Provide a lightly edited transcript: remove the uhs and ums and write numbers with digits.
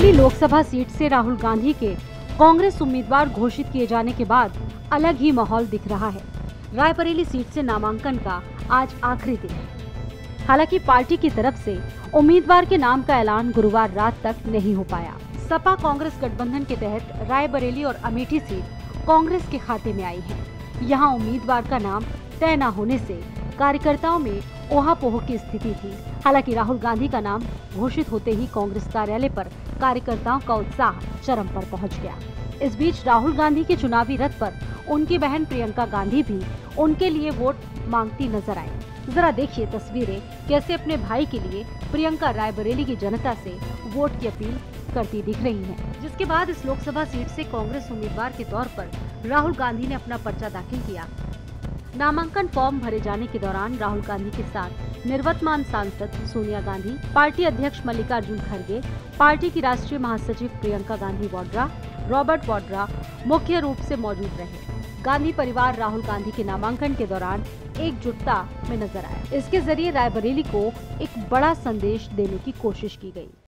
Raebareli Lok Sabha seat से राहुल गांधी के कांग्रेस उम्मीदवार घोषित किए जाने के बाद अलग ही माहौल दिख रहा है। रायबरेली सीट से नामांकन का आज आखिरी दिन है। हालांकि पार्टी की तरफ से उम्मीदवार के नाम का ऐलान गुरुवार रात तक नहीं हो पाया। सपा कांग्रेस गठबंधन के तहत रायबरेली और अमेठी सीट कांग्रेस के खाते में आई है। यहाँ उम्मीदवार का नाम तय न होने से कार्यकर्ताओं में ओहापोह की स्थिति थी। हालांकि राहुल गांधी का नाम घोषित होते ही कांग्रेस कार्यालय पर कार्यकर्ताओं का उत्साह चरम पर पहुंच गया। इस बीच राहुल गांधी के चुनावी रथ पर उनकी बहन प्रियंका गांधी भी उनके लिए वोट मांगती नजर आई। जरा देखिए तस्वीरें, कैसे अपने भाई के लिए प्रियंका रायबरेली की जनता से वोट की अपील करती दिख रही हैं। जिसके बाद इस लोकसभा सीट से कांग्रेस उम्मीदवार के तौर पर राहुल गांधी ने अपना पर्चा दाखिल किया। नामांकन फॉर्म भरे जाने के दौरान राहुल गांधी के साथ निवर्तमान सांसद सोनिया गांधी, पार्टी अध्यक्ष मल्लिकार्जुन खड़गे, पार्टी की राष्ट्रीय महासचिव प्रियंका गांधी वाड्रा, रॉबर्ट वाड्रा मुख्य रूप से मौजूद रहे। गांधी परिवार राहुल गांधी के नामांकन के दौरान एकजुटता में नजर आया। इसके जरिए रायबरेली को एक बड़ा संदेश देने की कोशिश की गई।